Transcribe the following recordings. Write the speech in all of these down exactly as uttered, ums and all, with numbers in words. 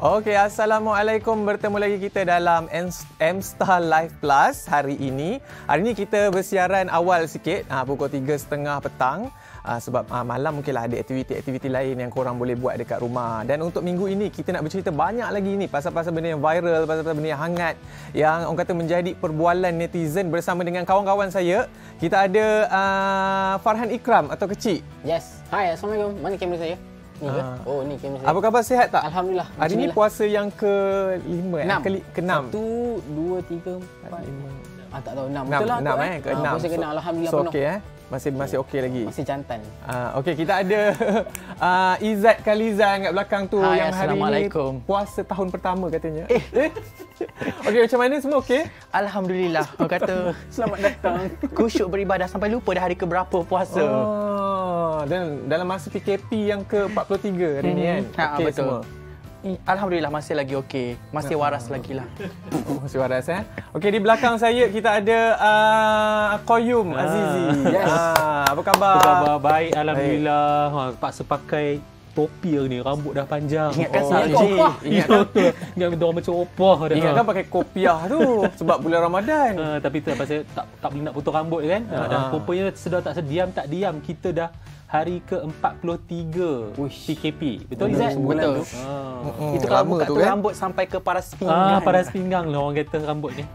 Okey, Assalamualaikum. Bertemu lagi kita dalam M-Star Live Plus hari ini. Hari ini kita bersiaran awal sikit, pukul tiga tiga puluh petang. Sebab malam mungkinlah ada aktiviti-aktiviti lain yang korang boleh buat dekat rumah. Dan untuk minggu ini kita nak bercerita banyak lagi ni pasal-pasal benda yang viral, pasal-pasal benda yang hangat, yang orang kata menjadi perbualan netizen bersama dengan kawan-kawan saya. Kita ada uh, Farhan Ikram atau Kecik. Yes. Hai, Assalamualaikum. Mana kamera saya? Ni ke? Ah. Oh, ni kamera saya. Apa khabar, sihat tak? Alhamdulillah. Hari ni puasa yang ke lima, enam. ke enam. Satu, dua, tiga, empat, lima. Ah, tak tahu, enam. enam, Betul lah. enam eh, ke enam. Puasa ke enam, Alhamdulillah so, penuh. okey eh. Masih masih okey lagi. Masih jantan. Uh, okey, kita ada uh, Izzat Khalizan kat belakang tu. Hai, yang hari ni puasa tahun pertama katanya. Eh. Okey, macam mana semua okey? Alhamdulillah. Orang kata Selamat datang. kusyuk beribadah sampai lupa dah hari ke berapa puasa. Oh, dan dalam masa P K P yang ke empat puluh tiga hari hmm. ni kan. Ha, okey betul. semua. Alhamdulillah masih lagi okey. Masih waras lagi lah. Oh, masih waras eh. Okey, di belakang saya kita ada uh, Qayyum ah, Azizi. Yes. Ah, apa khabar? Apa khabar? Baik, alhamdulillah. Ha, paksa pakai topi ni, rambut dah panjang. Ingatkan Oh, saya. Ji. Ingatkan, Ingat dia macam opah dah. ingatkan pakai kopiah tu sebab bulan Ramadan. Uh, tapi tu pasal tak tak boleh nak potong rambut kan. Uh, dan rupanya sedar tak sediam tak diam kita dah hari ke empat puluh tiga P K P. Betul Izzat? Betul. Ah. Mm, Itu kalau lama buka tu tu kan? rambut sampai ke paras pinggang. Ah, paras pinggang lah orang kata rambut ni.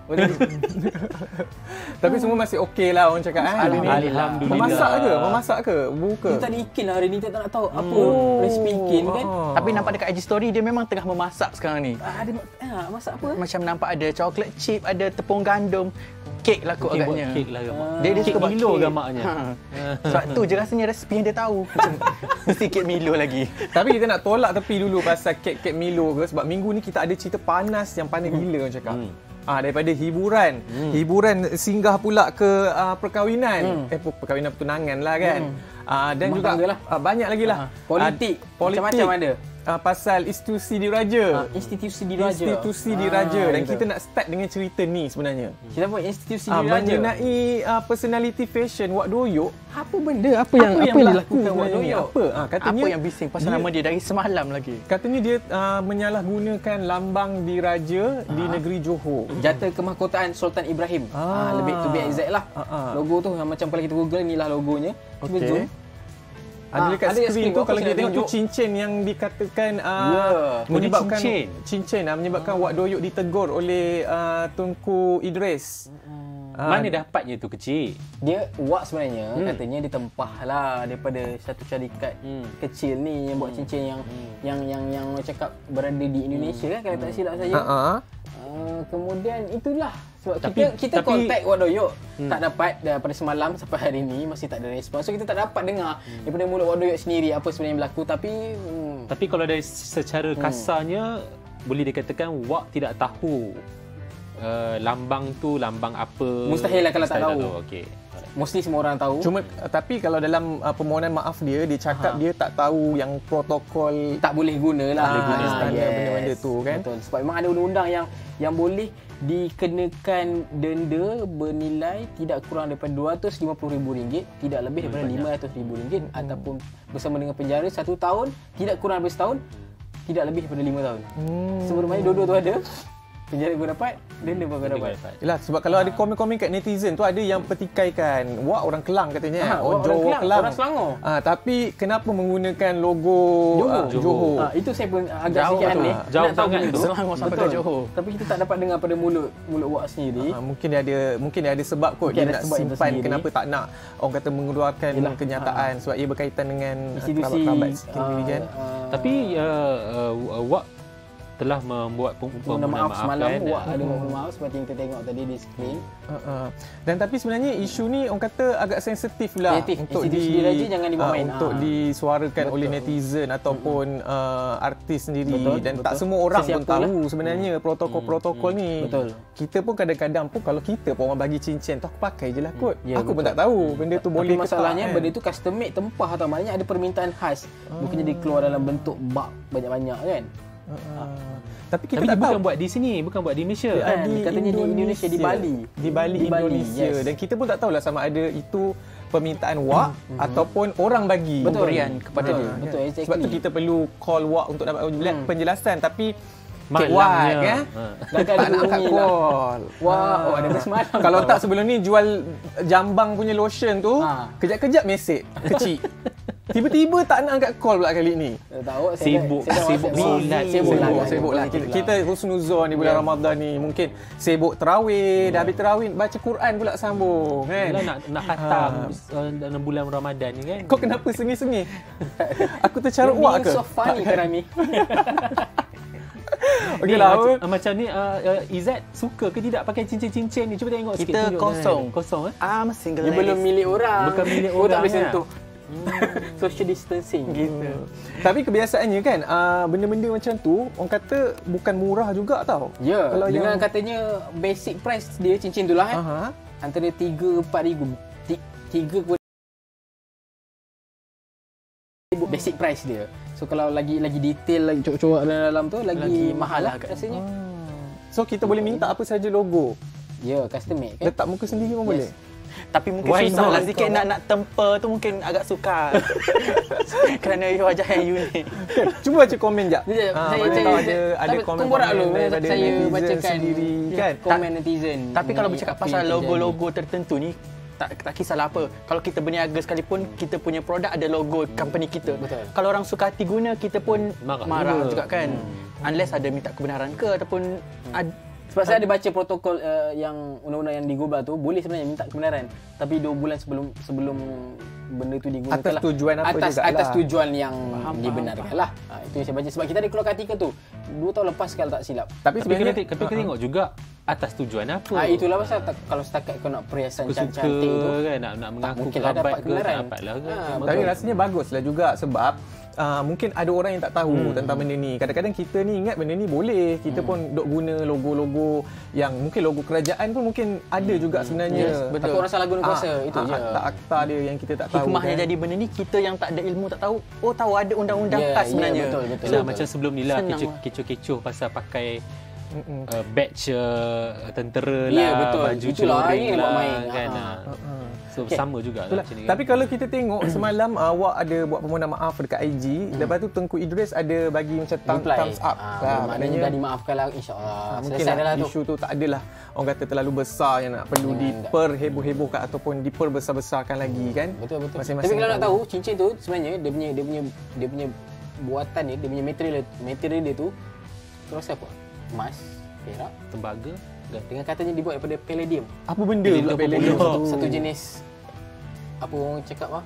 Tapi semua masih okey lah orang cakap eh hari ni. Alhamdulillah. Memasak ke? Memasak ke? Buka. Kita tak ada ikin lah hari ni. Kita tak nak tahu apa Oh. resipi ikin kan. Oh. Tapi nampak dekat I G story dia memang tengah memasak sekarang ni. Ah, ada ah, masak apa? Macam nampak ada coklat chip, ada tepung gandum, kek lah kot Mungkin buat agaknya. kek lah gamak. Dia dia Kek suka buat Milo kek. gamaknya. Ha. Sebab tu je rasanya resipi yang dia tahu. Macam mesti kek Milo lagi. Tapi kita nak tolak tepi dulu pasal kek-kek Milo ke, sebab minggu ni kita ada cerita panas yang panas gila orang cakap. Hmm. Ah, daripada hiburan. Hmm. Hiburan singgah pula ke uh, perkahwinan. Hmm. Eh perkahwinan pertunangan lah kan. Hmm. Ah, dan Rumah juga lah. uh, banyak lagi lah. Politik. Uh, politik. Macam-macam ada. Uh, pasal institusi diraja. Ah, institusi diraja. Institusi Ah, diraja. Dan betul. kita nak start dengan cerita ni sebenarnya. Kita buat institusi Ah, diraja. mengenai uh, personality fashion Wak Doyok. Apa benda? Apa yang apa yang dilakukan dilakukan Wak sebenarnya? Doyok? Apa? Ah, katanya Apa yang bising pasal dia- nama dia dari semalam lagi. Katanya dia uh, menyalahgunakan lambang diraja ha? di negeri Johor. Jata kemahkotaan Sultan Ibrahim. Ah. Ah, lebih to be exact lah. Ah, ah. Logo tu yang macam kalau kita Google inilah logonya. Cuba Okey. zoom. Ada Ah, dekat ada kat skrin skrin tu tu, kalau aku kita nak tengok tu tunjuk. cincin yang dikatakan uh, Ya. menyebabkan cincin. cincin uh, menyebabkan Wak Doyok ditegur oleh uh, Tunku Idris. Ah, Mana dapatnya tu kecil? Dia Wak sebenarnya Hmm. katanya dia tempah lah daripada satu syarikat Hmm. kecil ni yang buat cincin yang yang yang yang orang cakap berada di Indonesia kan kalau tak silap saya. Ha ah. Uh, kemudian itulah sebab Tapi- kita kita tapi- contact Wak Doyok hmm. tak dapat daripada semalam sampai hari ini masih tak ada respon. So kita tak dapat dengar hmm. daripada mulut Wak Doyok sendiri apa sebenarnya yang berlaku tapi hmm, Tapi kalau dari secara kasarnya boleh dikatakan Wak tidak tahu uh, lambang tu lambang apa. Mustahil lah kalau tak Mustahil tahu. Okey. mostly semua orang tahu. Cuma uh, tapi kalau dalam uh, permohonan maaf dia dia cakap Aha. dia tak tahu yang protokol tak boleh guna lah. Tak boleh guna Ah, standar benda-benda tu, kan? Betul. Sebab memang ada undang-undang yang yang boleh dikenakan denda bernilai tidak kurang daripada dua ratus lima puluh ribu ringgit, tidak lebih daripada lima ratus ribu ringgit hmm. ataupun bersama dengan penjara satu tahun, tidak kurang daripada setahun, tidak lebih daripada lima tahun. Hmm. Sebelumnya dua-dua tu ada. Penjara kau dapat, denda pun kau dapat. Yalah, sebab kalau ada komen-komen kat netizen tu ada yang pertikaikan, wah orang Kelang katanya, Ha, oh, orang Johor Kelang, Kelang. orang Selangor. Ah, tapi kenapa menggunakan logo Johor. ah, Johor? Ha, itu saya pun agak Jauh sikit tu. aneh. Jauh Nak tahu sangat benda tu. Selangor sampai ke Betul. Johor. Tapi kita tak dapat dengar pada mulut mulut Wak sendiri. Ah, mungkin dia ada mungkin dia ada sebab kot Mungkin dia ada nak sebab itu simpan sendiri. kenapa tak nak orang kata mengeluarkan Yelah, kenyataan sebab ia berkaitan dengan Institusi kerabat-kerabat sendiri kan. uh, Tapi uh, uh, Wak telah membuat pem- permohonan maaf semalam kan? Wak ada permohonan maaf seperti yang kita tengok tadi di skrin. Uh, uh. Dan tapi sebenarnya isu ni orang kata agak sensitif lah Sensitif. untuk Institusi di diraja jangan dibawa ah, main. untuk Ah. disuarakan Betul. oleh netizen ataupun uh, artis sendiri Betul, dan tak betul. semua orang pun Sesiapa tahu sebenarnya protokol-protokol ni. Betul. Kita pun kadang-kadang pun kalau kita pun orang bagi cincin tu aku pakai je lah kot. Ya, aku pun betul. tak tahu benda tu boleh Tapi ke tak, masalahnya kan? benda tu custom made tempah tau. Maknanya ada permintaan khas. Bukannya dia keluar dalam bentuk bak banyak-banyak kan. Uh, uh. Tapi kita Tapi tak dia tahu. bukan buat di sini, bukan buat di Malaysia. Ah, dia katanya di Indonesia, di Bali. Di Bali, Di Bali, Indonesia. yes. Dan kita pun tak tahulah sama ada itu permintaan wak mm-hmm. ataupun orang bagi Betul. Pemberian kepada Betul. dia. Betul, exactly. Sebab tu kita perlu call wak untuk dapat Hmm. penjelasan. Tapi Malangnya. Cik Wat ya. Ha. Dah tak nak angkat hubungi lah. call. Wah, oh, ada semalam. Kalau tak sebelum ni jual jambang punya lotion tu, Ha. kejap-kejap mesej kecil. Tiba-tiba tak nak angkat call pula kali ni. Eh, tahu saya Sibuk, dah- saya dah sibuk WhatsApp solat. ni. Sibuk lah. Sibuk, kan? sibuk lah. Kita, kita husnuzon di bulan Ya. Ramadan ni. Mungkin sibuk terawih, dah habis terawih, baca Quran pula sambung. Kan? Yalah, nak nak khatam uh, dalam bulan Ramadan ni kan. Kau kenapa sengih-sengih? Aku tercarut You're wak being ke? so funny sekarang ni. Okey Ni, lah. macam, uh, macam ni uh, uh, Izzat suka ke tidak pakai cincin-cincin ni? Cuba tengok sikit. Kita tunjuk. kosong. Kosong eh? I'm single Dia belum ladies. milik orang. Bukan milik Oh, tak orang, boleh kan? sentuh. Social distancing. Gitu. Tapi kebiasaannya kan, uh, benda-benda macam tu, orang kata bukan murah juga tau. Ya, Kalau dengan yang- katanya basic price dia cincin tu lah eh. Aha. Antara tiga empat ribu. tiga ke basic price dia. So kalau lagi lagi detail lagi cocok dalam tu lagi, Lagi mahal lah mahal kat rasanya. So kita boleh minta apa saja logo. Ya, custom made kan. Letak muka sendiri pun Yes. boleh. Tapi mungkin Why susah not? lah sikit nak nak temper tu mungkin agak sukar. Kerana wajah yang unik. Cuba baca komen jap. Sekejap, Ah, saya- mana saya- tahu saya- ada ada tapi komen kau borak dulu, daripada saya netizen bacakan sendiri ya, kan. komen netizen. Tapi kalau mengenai bercakap apa pasal yang terjadi. logo-logo tertentu ni, tak tak kisahlah apa. Kalau kita berniaga sekalipun, kita punya produk ada logo company kita. Betul. Kalau orang suka hati guna, kita pun Marah marah, juga. juga kan. Unless ada minta kebenaran ke ataupun ad, Sebab saya ada baca protokol uh, yang undang-undang yang digubal tu, boleh sebenarnya minta kebenaran. Tapi dua bulan sebelum sebelum benda tu digunakan Atas lah. tujuan apa atas, jugalah. Atas tujuan yang Faham, dibenarkan lah. Ha, itu yang saya baca. Sebab kita ada keluar artikel tu. Dua tahun lepas kalau tak silap. Tapi Tapi kena, sebenarnya tapi kena tengok juga atas tujuan apa. Ha, itulah pasal tak, kalau setakat kau nak perhiasan Suka-suka cantik tu, kan, nak nak mengaku mungkin lah kerabat dapat ke, kebenaran. tak dapatlah ke. Ha, Cuma Tapi betul. rasanya baguslah juga sebab uh, mungkin ada orang yang tak tahu hmm. tentang benda ni. Kadang-kadang kita ni ingat benda ni boleh. Kita hmm. pun duk guna logo-logo yang mungkin logo kerajaan pun mungkin ada juga sebenarnya. Yes, betul. Takut orang salah guna kuasa, itu je. Akta-akta dia yang kita tak tahu. hikmahnya kan. jadi benda ni, kita yang tak ada ilmu tak tahu, oh tahu ada undang-undang Ya, khas ya, sebenarnya. betul, betul. Yelah, macam sebelum ni lah Senang kecoh- lah. kecoh-kecoh pasal pakai Mm-mm. uh, badge uh, tentera Ya, lah, betul. baju Itulah, celuring ini buat lah main. kan. Ha. Ha. Uh-uh. So Okay. sama juga Itulah. lah macam ni. Tapi kalau kita tengok semalam awak ada buat permohonan maaf dekat I G, lepas tu Tengku Idris ada bagi macam thumb, Reply. thumbs up. Ah, Lah, maknanya dah dimaafkan lah, insyaAllah. Ah, mungkin Selesai dah lah, lah tu. isu tu tak adalah orang kata terlalu besar yang nak perlu Hmm, diperheboh-hebohkan ataupun diperbesar-besarkan lagi kan. Betul betul. Masing-masing Tapi kalau nak tahu. tahu cincin tu sebenarnya dia punya dia punya dia punya buatan ni, dia punya material material dia tu terus apa? Emas, perak tembaga dan dengan katanya dibuat daripada palladium. Apa benda Palladium pula apa palladium? pula? Satu, satu jenis apa orang cakap ah?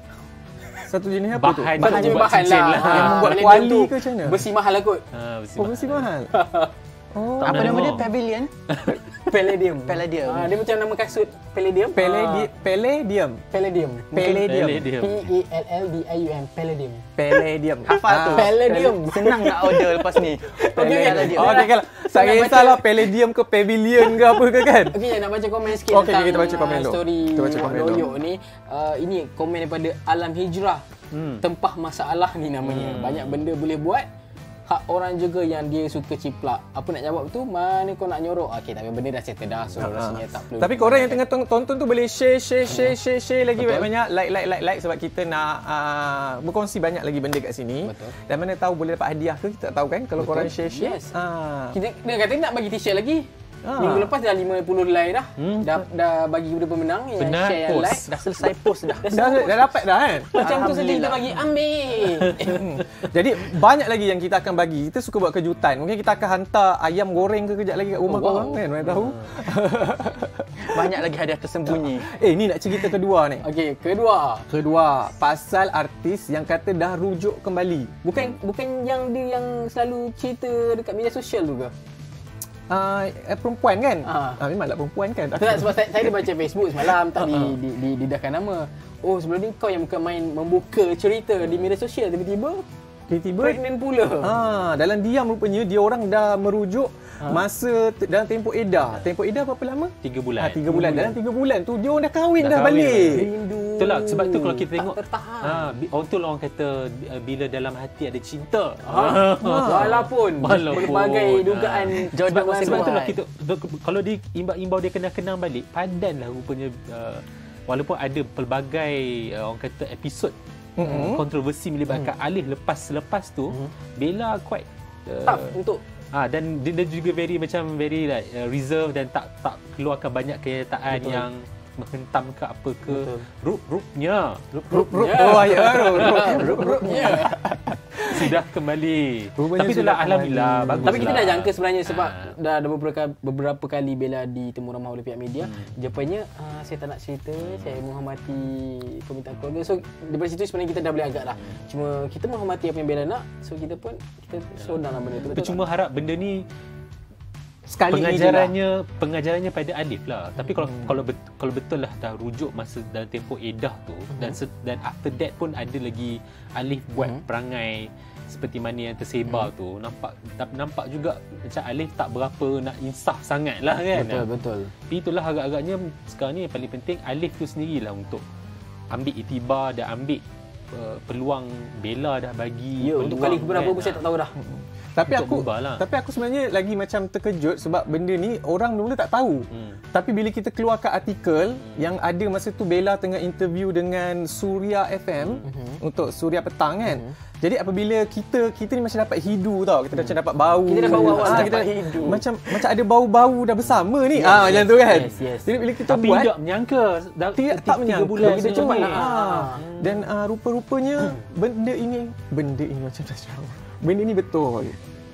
Satu jenis apa tu? Bahan. Satu Bahan jenis buat bahan cincin lah. lah. Ah, Yang membuat palladium kuali tu ke macam mana? Besi mahal lah kot. ha, besi Oh, besi mahal. Oh, Tak Apa nak nama dia? tengok. Pavilion? Palladium. Palladium. Ah, dia macam nama kasut palladium. palladium. Palladium. Palladium. Palladium. Palladium. P A L L D I U M. Palladium. Palladium. Hafal tu. Palladium. Senang nak order lepas ni. Okey, Palladium. Oh, okey kalau tak Nak baca- kisahlah palladium ke pavilion ke apa ke kan. Okey, nak baca komen sikit Okey, tentang kita baca komen uh, dulu. story Kita baca komen dulu. Loyok ni. Uh, ini komen daripada Alam Hijrah. Hmm. Tempah masalah ni namanya. Hmm. Banyak benda boleh buat. Hak orang juga yang dia suka ciplak. Apa nak jawab tu? Mana kau nak nyorok? Okey, tapi benda dah settle dah. So, rasanya tak perlu. Tapi korang yang tengah tong- tonton tu boleh share, share, share, share, share lagi Betul. banyak-banyak. Like, like, like, like sebab kita nak uh, berkongsi banyak lagi benda kat sini. Betul. Dan mana tahu boleh dapat hadiah ke, kita tak tahu kan kalau Betul. korang share, share. Yes. Ah. Kita, dia kata nak bagi t-shirt lagi. Ah. Minggu lepas dah lima puluh like dah. Hmm. Dah dah bagi kepada pemenang yang Benar, share yang post. like. Dah selesai post dah. Dah, dah dapat dah kan? Macam tu saja kita Alhamdulillah. bagi. Ambil. Hmm. Jadi banyak lagi yang kita akan bagi. Kita suka buat kejutan. Mungkin kita akan hantar ayam goreng ke kejap lagi kat rumah Oh, wow. korang kan. Mana tahu. Banyak lagi hadiah tersembunyi. eh, ni nak cerita kedua ni. Okey, kedua. Kedua, pasal artis yang kata dah rujuk kembali. Bukan bukan yang dia yang selalu cerita dekat media sosial tu ke? Uh, eh, perempuan kan? Ah. Ah, memanglah perempuan kan? Tak, sebab saya, saya ada baca Facebook semalam tak di, di, di, didahkan nama. Oh, sebelum ni kau yang bukan main membuka cerita di media sosial, tiba-tiba Tiba-tiba pregnant pula. Ha, dalam diam rupanya dia orang dah merujuk ha? masa te- dalam tempoh edah. Tempoh edah berapa lama? Tiga bulan. Ha, tiga bulan. Dalam tiga bulan tu dia orang dah kahwin dah, Dah kahwin balik. dah. Rindu. Itulah sebab tu kalau kita tengok tertahan. ha, bi- orang tu orang kata uh, bila dalam hati ada cinta. Ha? Walaupun, Walaupun, berbagai ha. dugaan Jodoh sebab masing Sebab buat. itulah kita kalau dia imbau-imbau dia kena kenang balik, padanlah rupanya uh, walaupun ada pelbagai uh, orang kata episod mm-hmm. kontroversi melibatkan mm. Alif lepas-lepas tu, mm. Bella quite uh, tough untuk ah dan dia, dia juga very macam very like uh, reserve dan tak tak keluarkan banyak kenyataan Betul. yang menghentam ke apa ke. Rup-rupnya rup-rupnya oh ya rup-rupnya sudah kembali. Rupanya tapi itulah alhamdulillah bagus. Tapi kita lah. dah jangka sebenarnya sebab ha. dah ada beberapa beberapa kali Bella ditemu ramah oleh pihak media. Hmm. Jawapannya uh, saya tak nak cerita, saya menghormati permintaan keluarga. So daripada situ sebenarnya kita dah boleh agak lah. Cuma kita menghormati apa yang Bella nak. So kita pun kita slow down lah benda tu. Cuma harap benda ni sekali pengajarannya pengajarannya pada Alif lah. Tapi kalau hmm. kalau bet, kalau betul lah dah rujuk masa dalam tempoh Edah tu hmm. dan dan after that pun ada lagi Alif buat hmm. perangai seperti mana yang tersebar hmm. tu, nampak nampak juga macam Alif tak berapa nak insaf sangat lah kan. Betul betul. Tapi itulah agak-agaknya sekarang ni yang paling penting Alif tu sendirilah untuk ambil iktibar dan ambil uh, peluang Bella dah bagi. Ya, untuk kali keberapa pun saya tak tahu dah. Hmm. Tapi aku lah. tapi aku sebenarnya lagi macam terkejut sebab benda ni orang mula tak tahu. Hmm. Tapi bila kita keluarkan artikel hmm. yang ada masa tu Bella tengah interview dengan Suria F M hmm. untuk Suria Petang kan. Hmm. Jadi apabila kita kita ni macam dapat hidu tau. Kita hmm. macam dapat bau. Kita dah bau awal ha, kita hidu. Macam macah ada bau-bau dah bersama ni. Ah yes, ha, macam tu kan. Yes, yes. Jadi bila kita tapi buat tidak menyangka dah tidak tak menyangka bulan kita cepat. Ha. Ha. Dan uh, rupa-rupanya hmm. benda ini benda ini macam macam benda ni betul.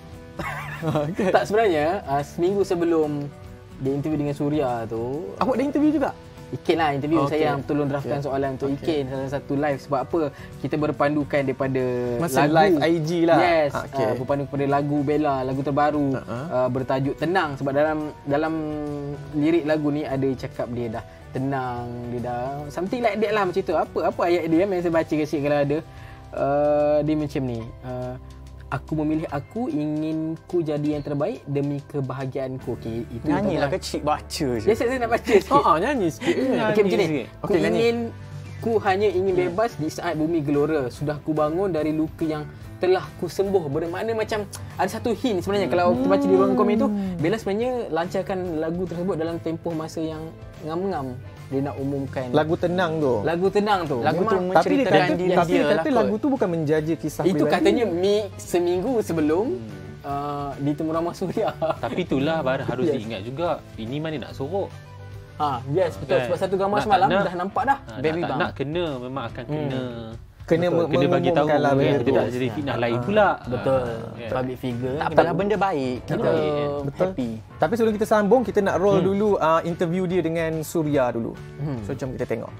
Tak sebenarnya uh, seminggu sebelum dia interview dengan Suria tu, awak dah interview juga? Ikin lah interview. Okay. Saya yang tolong draftkan okay. soalan untuk okay. Ikin salah satu live. Sebab apa? Kita berpandukan daripada masa lagu live I G lah. Yes, okay. uh, berpandu kepada lagu Bella, lagu terbaru uh-huh. uh, bertajuk Tenang. Sebab dalam dalam lirik lagu ni ada cakap dia dah tenang, dia dah something like that lah macam tu. Apa apa ayat dia yang saya baca kasi kalau ada. Uh, dia macam ni. Uh, Aku memilih aku, ingin ku jadi yang terbaik demi kebahagiaanku. Okey, itu nyanyilah ke cik baca je. Ya, saya, saya nak baca sikit. Ha, nyanyi sikit. Okey, macam ni. Ku okay, ingin ku hanya ingin bebas di saat bumi gelora. Sudah ku bangun dari luka yang telah ku sembuh. Bermakna macam ada satu hint sebenarnya hmm. kalau kita baca di ruangan komen tu, Bella sebenarnya lancarkan lagu tersebut dalam tempoh masa yang ngam-ngam. Dia nak umumkan lagu tenang tu. Lagu tenang tu. Lagu memang, tu tapi dia kata, dia tapi dia kata lah lagu tu bukan menjaja kisah itu pribadi. katanya mi, seminggu sebelum hmm. uh, ditemu ramah Suria. Tapi itulah Bar harus yes. diingat juga, ini mana nak sorok. Ha, yes betul. Okay. Sebab satu gambar nak, semalam nak, dah nampak dah. Ha, Baby nak, tak nak kena memang akan hmm. kena. Kena, kena bagi tahu lah kan, kita tak jadi fitnah lain pula. Betul. Ha, public figure. Tak apalah, benda baik. Kita betul. happy. Tapi sebelum kita sambung, kita nak roll hmm. dulu uh, interview dia dengan Suria dulu. Hmm. So jom kita tengok.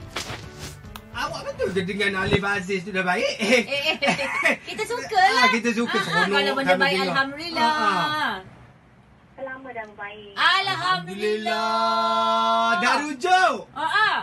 Awak betul ke dengan Alif Aziz tu dah baik? Eh, eh, eh. Kita suka lah. Ah, kita suka ah, seronok. Kalau benda baik, dengar. Alhamdulillah. Ah, ah. Selama dah baik. Alhamdulillah. Dah rujuk? Ah, ah.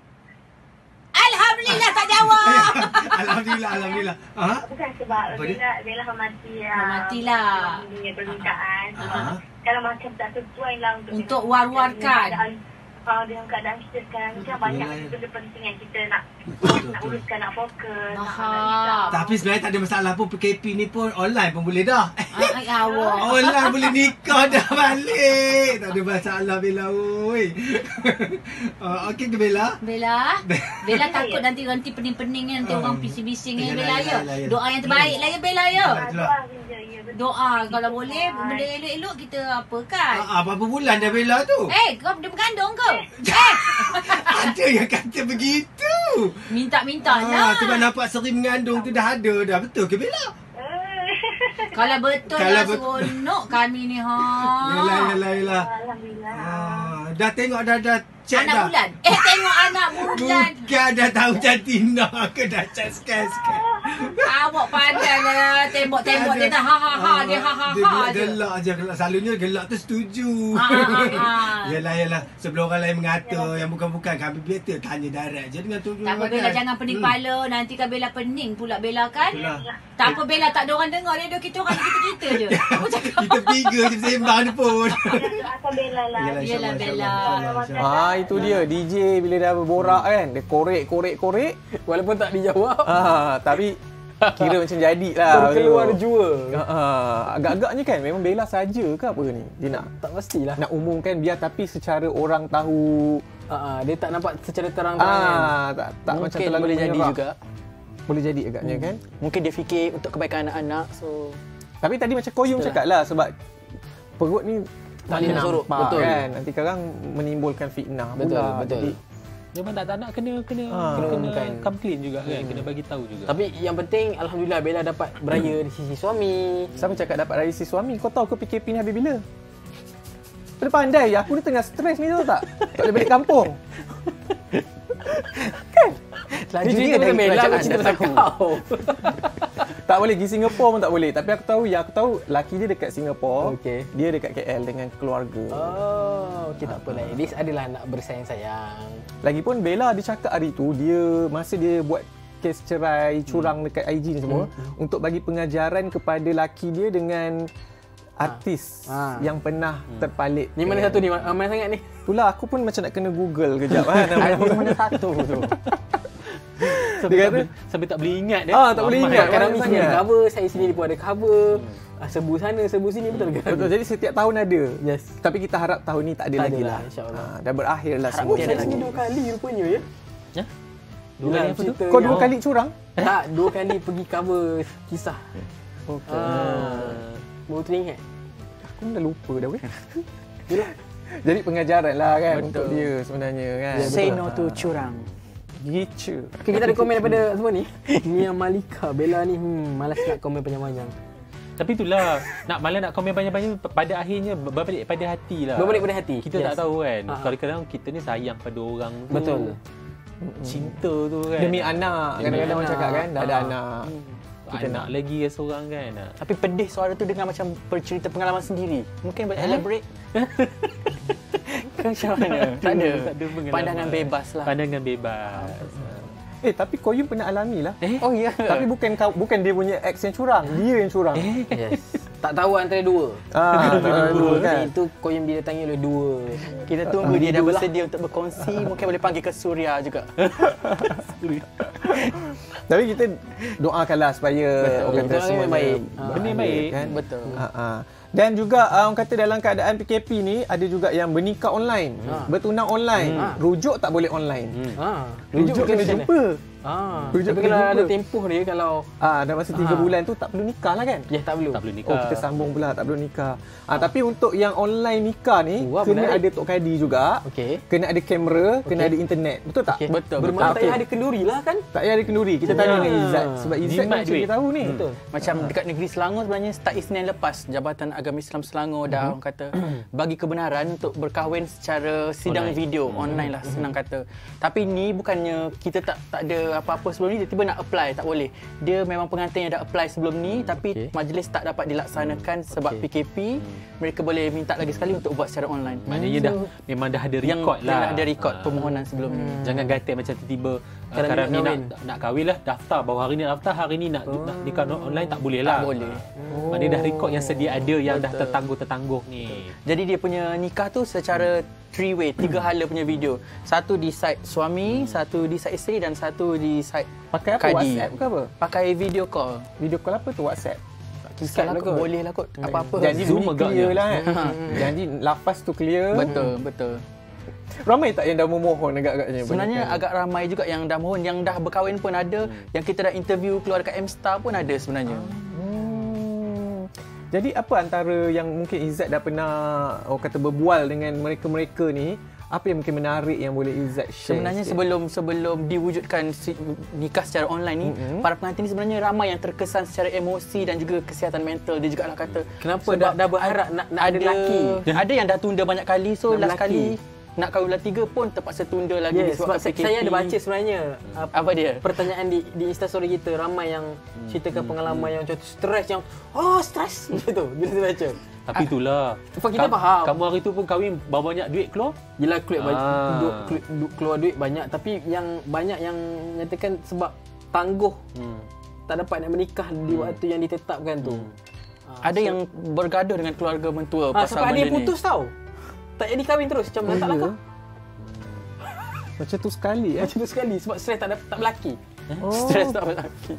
Alhamdulillah tak jawab. Alhamdulillah, Alhamdulillah. Ha? Bukan sebab Bella, Bella hormati lah. Hormatilah. Punya permintaan. Uh, uh, uh. Kalau macam tak sesuai lah untuk... Untuk war-warkan. Uh, dengan keadaan kita sekarang ni kan banyak benda penting yang kita nak nak uruskan, nak fokus. Nak Tapi sebenarnya tak ada masalah pun. P K P ni pun online pun boleh dah. Ay, awak. Online boleh nikah dah balik. Tak ada masalah Bella. Oi. uh, Okey ke Bella? Bella? Bella takut nanti nanti pening-pening nanti uh, orang bising-bising dengan Bella ya. Doa yang terbaik lah ya Bella ya. Doa kalau boleh benda elok-elok kita apa kan? Uh, Berapa bulan dah Bella tu? Eh, kau dia berkandung ke? Eh. Ada yang kata begitu. Minta-minta Ah, lah. sebab nampak seri mengandung tu dah ada dah. Betul ke Bella? Kalau betul Kalau lah bet- seronok kami ni ha. Yelah, yelah, yelah. Alhamdulillah. Ah, dah tengok dah dah check anak dah. bulan. Eh tengok anak bulan. Bukan dah tahu jantina ke dah check sikit-sikit. Awak pandai lah tembok-tembok dia dah ha ha ha dia ha ha dia ha gelak, je. gelak je gelak. Selalunya gelak tu setuju. Ha, ha, ha. Yelah, yelah. Sebelum orang lain mengata yang bukan-bukan, kami better tanya direct je dengan tujuan. Tak apa Bella jangan pening hmm. kepala. Nanti kan Bella pening pula Bella kan. Itulah. Tak apa Bella tak ada orang dengar. Dia kita orang kita-kita je. Apa cakap? Kita tiga je sembang ni pun. Akan Bella lah. Yelah Bella. Ah, itu dia D J bila dah berborak kan, dia korek-korek-korek Walaupun tak dijawab. ah, tapi kira macam jadilah. Terkeluar jua. Ah, agak-agaknya kan memang Bella saja ke apa ni? Dia nak tak pastilah. nak umumkan biar tapi secara orang tahu Uh, dia tak nampak secara terang-terangan. Ah, tak tak macam Mungkin terlalu boleh jadi menyerap. juga. Boleh jadi agaknya kan. Mungkin dia fikir untuk kebaikan anak-anak. So Tapi tadi macam Koyum cakap lah sebab perut ni Tak boleh nak sorok. nampak Betul. kan. Nanti kadang menimbulkan fitnah Betul, pula. betul. Jadi, Memang tak tak nak kena kena Ah. kena, kena Kan. come clean juga kan. Kena bagi tahu juga. Tapi yang penting alhamdulillah Bella dapat beraya di sisi suami. siapa cakap dapat raya si suami? Kau tahu ke P K P ni habis bila? Kau dah pandai, aku ni tengah stres ni tahu tak? Tak boleh balik kampung. laju Dia dia cerita dari pasal Bella, kerajaan aku cerita dah pasal tahu. kau. Tak boleh pergi Singapura pun tak boleh. Tapi aku tahu, ya aku tahu laki dia dekat Singapura. Okey. Dia dekat K L dengan keluarga. Oh, okey tak apalah. At least adalah anak bersayang-sayang. Lagipun Bella dia cakap hari tu, dia masa dia buat kes cerai curang dekat I G ni semua untuk bagi pengajaran kepada laki dia dengan artis Ah. yang pernah terpalit. Ni mana satu ni? Ah, mana sangat ni? Itulah aku pun macam nak kena Google kejap kan. Artis mana satu tu? sampai, dia tak, kata- boleh- sampai tak boleh ingat eh. Ah, tak boleh Ramai. ingat. Kadang banyak ni sini ada sangat. cover, saya sini pun ada cover. Ah, sebu sana, sebu sini betul ke? Betul, jadi setiap tahun ada. Yes. Tapi kita harap tahun ni tak ada Tak lagi ada lah. lah, insyaAllah. Ah, dah berakhir lah Harap semua. dia Saya ada sini lagi. dua kali rupanya ya. Ya? Dua kali apa tu? Kau dua kali curang? Tak, dua kali pergi cover kisah. Okey. Ah. Baru teringat. Aku pun dah lupa dah weh. Jadi pengajaran lah kan Betul. untuk dia sebenarnya kan. Say no to curang. Gitu. Okay, kita ada komen daripada semua ni. Mia Malika, Bella ni hmm, malas nak komen panjang-panjang. Tapi itulah, nak malah nak komen banyak-banyak pada akhirnya berbalik pada hati lah. Berbalik pada hati. Kita Yes. tak tahu kan. Ah. Kadang-kadang kita ni sayang pada orang tu. Betul. Cinta tu kan. Demi anak, Demi kadang-kadang orang anak. cakap kan, dah ada Ah. anak. Kita anak lagi seorang kan. Tapi pedih suara tu dengan macam bercerita pengalaman sendiri. Mungkin boleh elaborate. Kan macam mana? Tak ada. Tak ada pengalaman. Pandangan bebas lah. Pandangan bebas. Eh, tapi Koyum pernah alami lah. Oh ya. Tapi bukan kau, bukan dia punya ex yang curang, dia yang curang. Eh, Yes. Tak tahu antara dua. Ah, tak dua kan. Itu kau yang bila tanya oleh dua. Kita tunggu dia dah bersedia untuk berkongsi. Mungkin boleh panggil ke Suria juga. Tapi kita doakanlah supaya orang kata Doakan semua yang baik. Benda yang baik. kan. Betul. Ha ah. Dan juga uh, orang kata dalam keadaan P K P ni ada juga yang bernikah online, Ha. bertunang online, Ha. rujuk tak boleh online. Ha. Rujuk kena macam mana? jumpa. Ah. Rujuk Tapi kena kalau ada jumpa. tempoh dia kalau Ah, dalam masa tiga Ah. bulan tu tak perlu nikah lah kan? ya tak perlu. tak boleh nikah. Oh, kita sambung pula tak perlu nikah. Ah, tapi untuk yang online nikah ni Wah, kena menarik. ada tok kadi juga. Okey. Kena ada kamera, kena Okey. ada internet. Betul tak? Okay. Betul, Bermakna betul. tak payah Okey. ada kenduri lah kan? Tak payah ada kenduri. Kita tanya dengan Izzat sebab Izzat Jimat macam duit. dia tahu ni. Betul. Macam dekat negeri Selangor sebenarnya start Isnin lepas Jabatan Agama Islam Selangor dah orang kata bagi kebenaran untuk berkahwin secara sidang Online. video online lah senang kata. Tapi ni bukannya kita tak tak ada apa-apa sebelum ni tiba-tiba nak apply, tak boleh. Dia memang pengantin yang dah apply sebelum ni tapi Okey. majlis tak dapat dilaksanakan sebab Okey. P K P. Mereka boleh minta lagi sekali untuk buat secara online. Maknanya dah memang dah ada yang rekod yang lah. dah ada rekod Ah. permohonan sebelum ni. Jangan gatek macam tiba-tiba uh, Kadang sekarang nak ni nak, kahwin. nak kahwin lah, daftar baru hari ni daftar, hari ni nak, nak nikah online tak boleh lah. Tak boleh. Maknanya dah rekod yang sedia ada yang dah tertangguh-tertangguh ni. Jadi dia punya nikah tu secara three way, tiga hala punya video. Satu di side suami, satu di side isteri dan satu di side Pakai apa? kadi. WhatsApp ke apa? Pakai video call. Video call apa tu? WhatsApp. Kisah lah lah kot. kot. Boleh lah kot. Apa-apa. Janji Zoom bunyi agaknya. clear lah kan. Janji lafaz tu clear. Betul, betul. Ramai tak yang dah memohon agak-agaknya? Sebenarnya Banyakkan. agak ramai juga yang dah mohon, yang dah berkahwin pun ada, yang kita dah interview keluar dekat M-Star pun ada sebenarnya. Hmm. Jadi apa antara yang mungkin Izzat dah pernah orang kata berbual dengan mereka-mereka ni, apa yang mungkin menarik yang boleh Izzat share? Sebenarnya sikit? sebelum sebelum diwujudkan si, nikah secara online ni, Mm-hmm. para pengantin ni sebenarnya ramai yang terkesan secara emosi dan juga kesihatan mental dia juga lah kata. Kenapa Sebab dah, dah berharap nak, nak ada lelaki? Ada yang dah tunda banyak kali, so Nak last lelaki. kali nak kahwin bulan tiga pun terpaksa tunda lagi Yes, sebab disebabkan saya, P K P. saya ada baca sebenarnya uh, Apa dia? pertanyaan di di Instastory kita, ramai yang ceritakan pengalaman yang macam tu, stres yang oh stres macam tu bila saya baca. Tapi itulah. Sebab kita faham. Kamu hari tu pun kahwin berapa banyak duit keluar? Yelah keluar, banyak, Ah. du, kelu- du- keluar duit banyak, tapi yang banyak yang nyatakan sebab tangguh Hmm. tak dapat nak menikah di waktu yang ditetapkan tu. Ada yang bergaduh dengan keluarga mentua Ah, pasal sampai ada benda yang putus ni. tau. Tak jadi kahwin terus macam Oh, tak ya? lakah. Macam tu sekali eh. Macam tu sekali sebab stres tak dapat tak berlaki. Oh. Stres tak berlaki.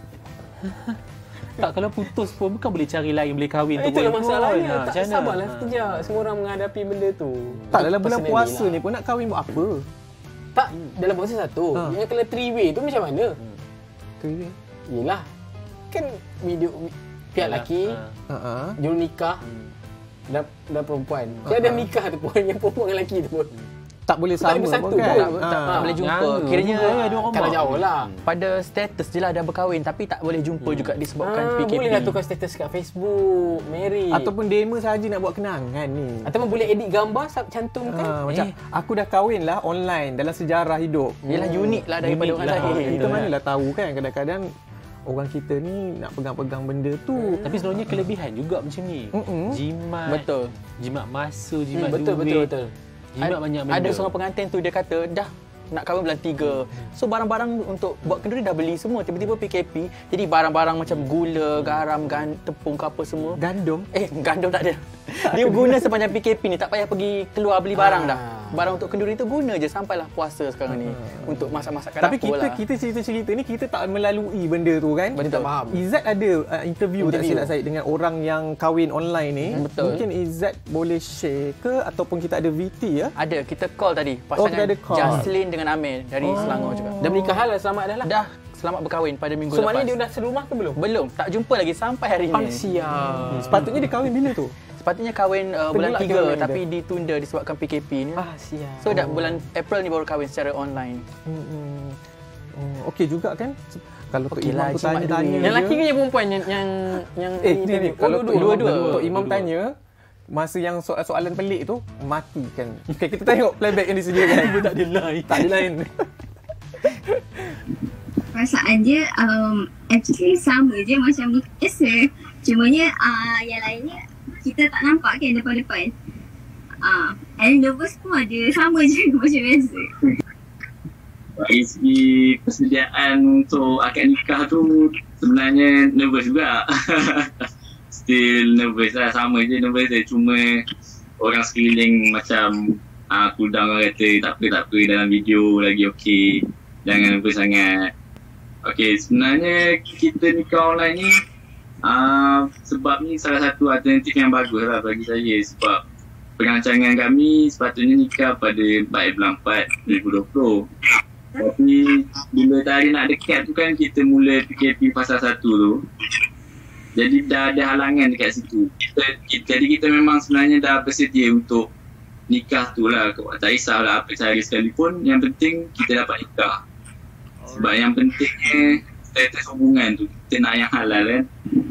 Tak, kalau putus pun bukan boleh cari lain boleh kahwin tu. Itulah pun. masalahnya. Nah, Tak macam mana? sabarlah Ha. sekejap. Semua orang menghadapi benda tu. Tak dalam bulan Personally puasa lah. ni pun nak kahwin buat apa? Tak, dalam proses satu. Ha. Yang kalau three way tu macam mana? Tu dia. Yelah. Kan video pihak lelaki, Ha ah. juru nikah dan, dan perempuan. Dia ada nikah tu pun, yang perempuan dengan lelaki tu pun. Tak boleh Tak sama bersatu pun kan. pun. Tak, tak boleh jumpa. Yang Kiranya dua, dua orang Kalau mak. jauh lah. pada status je lah dah berkahwin tapi tak boleh jumpa juga disebabkan Ah, P K P. boleh lah tukar status kat Facebook, married. Ataupun demo saja nak buat kenangan ni. Ataupun boleh edit gambar, sub- cantumkan. Ha, macam Eh. aku dah kahwin lah online dalam sejarah hidup. Yelah unik lah daripada Unik orang lah. lain. Kita manalah tahu kan kadang-kadang orang kita ni nak pegang-pegang benda tu. Tapi sebenarnya kelebihan juga macam ni. Mm-mm. Jimat. Betul. Jimat masa, jimat Hmm, betul, duit. betul, betul. Jimat banyak benda. Ada seorang pengantin tu dia kata dah nak kahwin bulan tiga. So barang-barang untuk buat kenduri dah beli semua. Tiba-tiba P K P. Jadi barang-barang macam gula, garam, gan, tepung ke apa semua. Gandum. Eh, gandum tak ada. Dia guna sepanjang P K P ni. Tak payah pergi keluar beli barang dah. Barang untuk kenduri tu guna je sampailah puasa sekarang ni. Untuk masak-masak Tapi kita lah. kita cerita-cerita ni kita tak melalui benda tu kan. Betul. Tak faham. Izzat ada uh, interview, tak Interview. silap saya dengan orang yang kahwin online ni. Hmm, betul. Mungkin Izzat boleh share ke ataupun kita ada V T ya. Ada, kita call tadi. Oh, Pasangan kita ada call. Jaslyn dengan Amir dari Selangor juga. Dah menikah hal lah, selamat dah lah. Dah selamat berkahwin pada minggu So lepas. maknanya dia dah serumah ke belum? Belum, tak jumpa lagi sampai hari Ah, ni. siap. Sepatutnya dia kahwin bila tu? Sepatutnya kahwin uh, bulan Tergelak tiga kahwin tapi dia. ditunda disebabkan P K P ni. Ah, siap. So dah bulan April ni baru kahwin secara online. Hmm. Oh, okey juga kan? Kalau Tok Okey Imam lah, tu jimat tanya-tanya duit. dia. Yang lelaki ke yang perempuan yang yang yang Eh, ini ni, ni. tadi? Kalau Oh, Tok Imam, dua-dua. Tok Imam tanya, masa yang soalan-soalan pelik tu, mati kan. Okay, kita tengok playback yang disediakan. tak ada line. Tak ada line. Perasaan dia um, actually sama je macam nikah biasa. Cumanya uh, yang lainnya kita tak nampak kan depan-depan. Ah, uh, and nervous pun ada sama je macam biasa. Dari segi persediaan untuk akad nikah tu sebenarnya nervous juga. Still nervous lah, sama je nervous dia. Cuma orang sekeliling macam ah, cool down, orang kata tak apa tak apa dalam video lagi okey. Jangan nervous sangat. Okey, sebenarnya kita nikah online ni uh, sebab ni salah satu alternatif yang bagus lah bagi saya. Sebab perancangan kami sepatutnya nikah pada empat bulan empat dua ribu dua puluh. Tapi bila tarikh nak dekat tu kan kita mula P K P fasa satu tu. Jadi dah ada halangan dekat situ. Kita, kita, jadi kita memang sebenarnya dah bersedia untuk nikah tu lah. Tak kisahlah apa cara sekalipun, yang penting kita dapat nikah. Sebab yang pentingnya status hubungan tu, kita nak yang halal kan.